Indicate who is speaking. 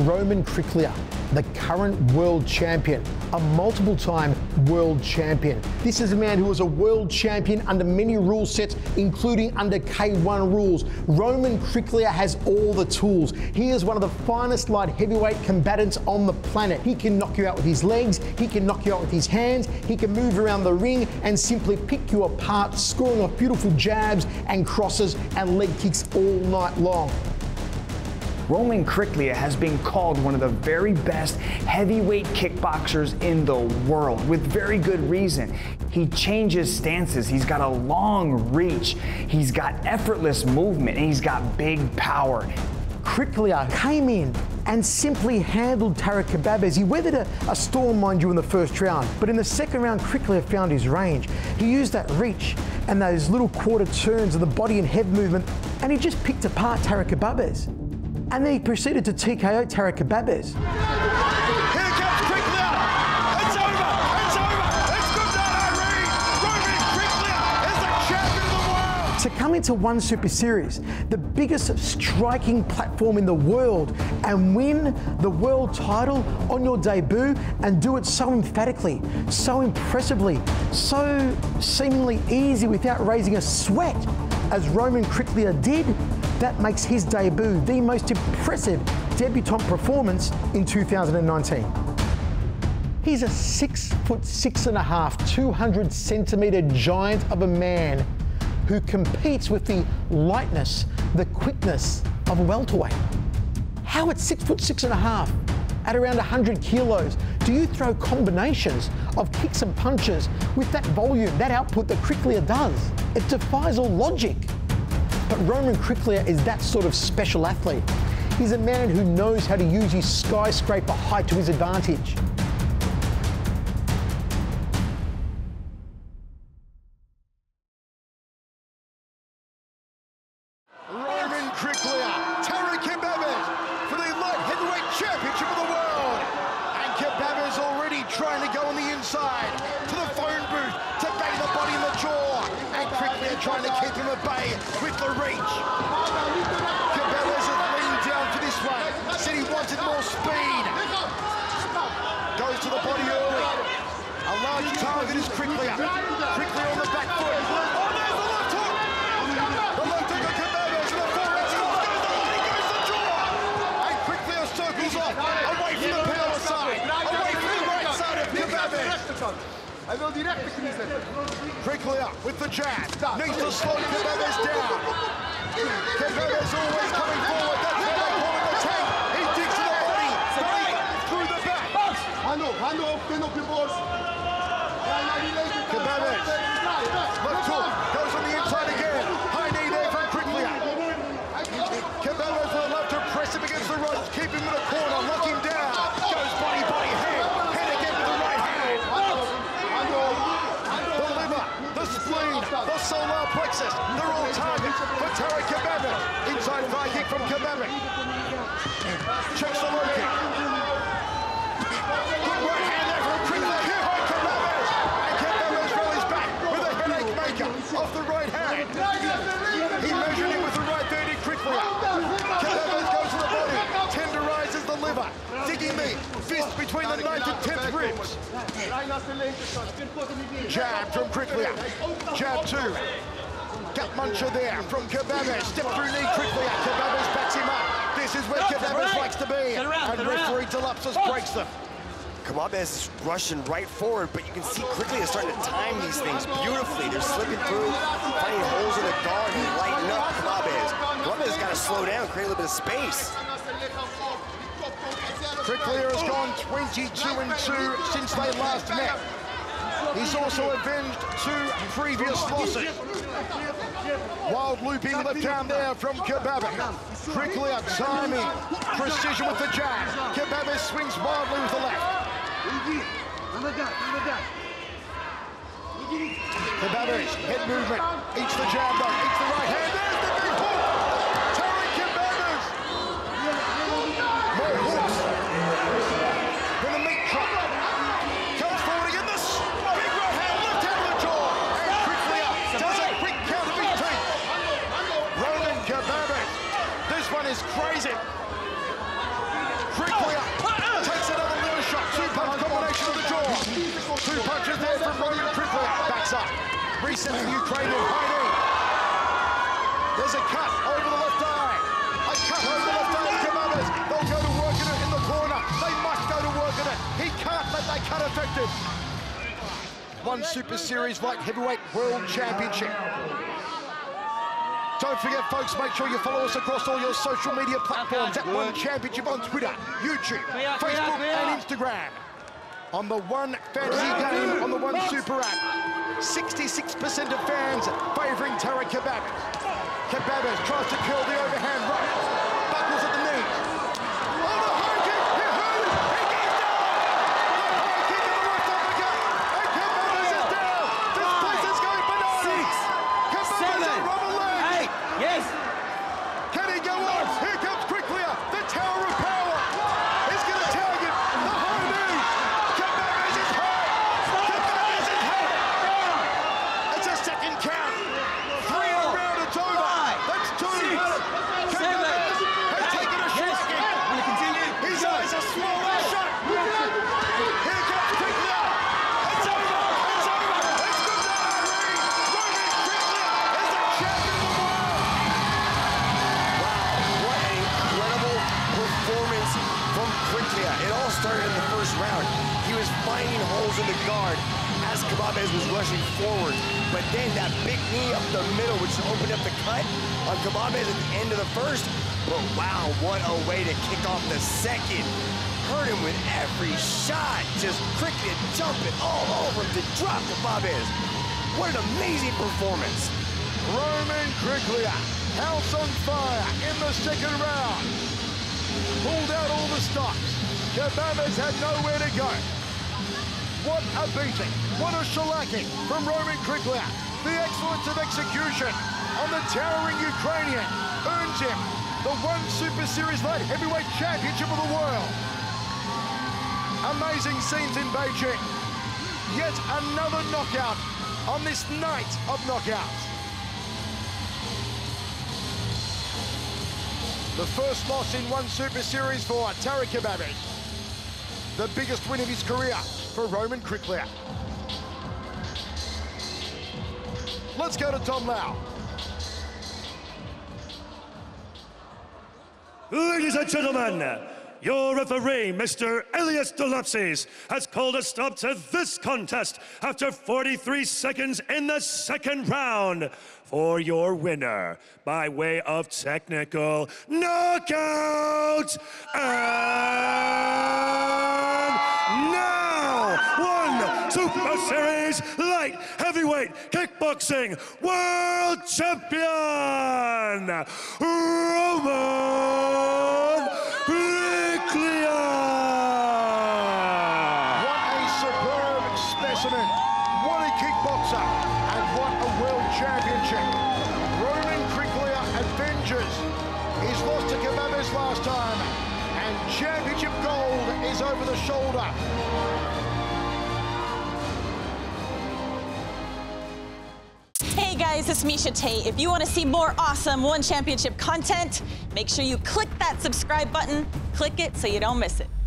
Speaker 1: Roman Kryklia, the current world champion, a multiple-time world champion. This is a man who was a world champion under many rule sets, including under K1 rules. Roman Kryklia has all the tools. He is one of the finest light heavyweight combatants on the planet. He can knock you out with his legs, he can knock you out with his hands, he can move around the ring and simply pick you apart, scoring off beautiful jabs and crosses and leg kicks all night long.
Speaker 2: Roman Kryklia has been called one of the very best heavyweight kickboxers in the world, with very good reason. He changes stances, he's got a long reach, he's got effortless movement, and he's got big power.
Speaker 1: Kryklia came in and simply handled Tarik Khbabez. He weathered a storm, mind you, in the first round, but in the second round, Kryklia found his range. He used that reach and those little quarter turns of the body and head movement, and he just picked apart Tarik Khbabez. And then he proceeded to TKO Tarik Khbabez.
Speaker 3: Here comes Kryklia! It's over! It's over! It's good night, Irene! Roman Kryklia is the champion of the world!
Speaker 1: To come into One Super Series, the biggest striking platform in the world, and win the world title on your debut and do it so emphatically, so impressively, so seemingly easy without raising a sweat, as Roman Kryklia did, that makes his debut the most impressive debutant performance in 2019. He's a 6'6½", 200-centimetre giant of a man who competes with the lightness, the quickness of a welterweight. How at 6'6½", at around 100 kilos, do you throw combinations of kicks and punches with that volume, that output that Kryklia does? It defies all logic. But Roman Kryklia is that sort of special athlete. He's a man who knows how to use his skyscraper height to his advantage.
Speaker 3: Roman Kryklia, Tarik Khbabez for the light heavyweight championship of the world. And Khbabez already trying to go on the inside to the phone booth to bang the body in the jaw. And Kryklia trying to keep him at bay with the reach. Khbabez has leaned down for this one. Said he wanted more speed. Goes to the body early. A large target is Kryklia. Kryklia on the back foot. Oh, there's the left hook! The left hook of Khbabez and the forehead goes the body, goes the jaw! And Kryklia circles off, away from the power side, away from the right side of Khbabez. Kryklia with the jab, needs to slow Khbabez down. Khbabez always coming forward, that's why they call him the tank. He digs to the body, through the back. Khbabez, left hook, goes on the inside again. High knee there from Kryklia. Khbabez will love to press him against the ropes, keep him in the corner, lock him down. Goes body, body, head again with the right hand. The liver, the spleen, the solar plexus, they're all targets for Tarik Khbabez. Inside thigh kick from Khbabez. Checks the low kick. Good right hand there from Kryklia. Here high Khbabez. And Khbabez rallies back with a headache maker off the right hand. He measured him with the right there to Kryklia. Khbabez goes to the body, tenderizes the liver, digging the fist between the 9th and 10th ribs. Jab from Kryklia. Jab two. Gut muncher there from Khbabez. Step through knee Kryklia. Khbabez backs him up. This is where Khbabez likes to be. And referee Delapsus breaks them.
Speaker 4: Khbabez is rushing right forward, but you can see Kryklia is starting to time these things beautifully. They're slipping through, finding holes in the guard and lighting up Khbabez. Khbabez has got to slow down, create a little bit of space.
Speaker 3: Kryklia has gone 22-2 since they last met. He's also avenged 2 previous losses. Wild looping left arm there from Khbabez. Kryklia timing, precision with the jab. Khbabez swings wildly with the left. Khbabez, head movement, eats the jab though, eats the right hand. There's the big hook! Tarik Khbabez! More hooks. Then the meat truck. Comes forward again, this big right hand, left hand of the jaw. And Kryklia does a quick count of his teeth. Roman Khbabez. This one is crazy. Kryklia 2 punches there from Roman Kryklia. Backs up. Resets the Ukrainian high knee. There's a cut over the left eye. A cut over the left eye of Khbabez. They'll go to work at it in the corner. They must go to work at it. He can't let that cut affect him. One Super Series Light Heavyweight World Championship. Don't forget, folks, make sure you follow us across all your social media platforms at One Championship on Twitter, YouTube, Facebook, and Instagram. On the One Fantasy game on the One Super app, 66% of fans favouring Tarik Khbabez. Khbabez tries to curl the overhand right, buckles at the knee. Oh, the high kick! He hurt it! He goes down! The high kick in the left uppercut! And Khbabez is down! This place is going bananas! Khbabez on rubber legs!
Speaker 5: Yes!
Speaker 3: Can he go on? Here comes Kryklia, the tower of power. He's going to target the high knee. Khbabez is hurt. Khbabez is hurt. It's a second count. 3 in a round, it's over. That's 2. Khbabez has taken a striking. His eyes are swollen shut. Here comes Kryklia. It's over. It's over. It's goodbye. Roman Kryklia is the champion of the world.
Speaker 4: What an incredible performance from Kryklia. It all started in the first round. He was finding holes in the guard as Khbabez was rushing forward. But then that big knee up the middle, which opened up the cut on Khbabez at the end of the first. But wow, what a way to kick off the second. Hurt him with every shot. Just Kryklia jumping all over him to drop Khbabez. What an amazing performance.
Speaker 3: Roman Kryklia, house on fire in the second round. Pulled out all the stops. Khbabez had nowhere to go. What a beating. What a shellacking from Roman Kryklia. The excellence of execution on the towering Ukrainian earns him the One Super Series Light Heavyweight Championship of the world. Amazing scenes in Beijing. Yet another knockout on this night of knockouts. The first loss in One Super Series for Tarik Khbabez. The biggest win of his career for Roman Kryklia. Let's go to Tom Lau.
Speaker 6: Ladies and gentlemen, your referee, Mr. Elias Dolapsis, has called a stop to this contest after 43 seconds in the second round for your winner by way of technical knockout. And now, One Super Series Light Heavyweight Kickboxing World Champion, Roman Kryklia.
Speaker 3: What a superb specimen. What a kickboxer. And what a world championship. Roman Kryklia avenges his loss to Khbabez last time. And championship gold is over the shoulder.
Speaker 7: Hey guys, it's Misha Tate. If you want to see more awesome One Championship content, make sure you click that subscribe button. Click it so you don't miss it.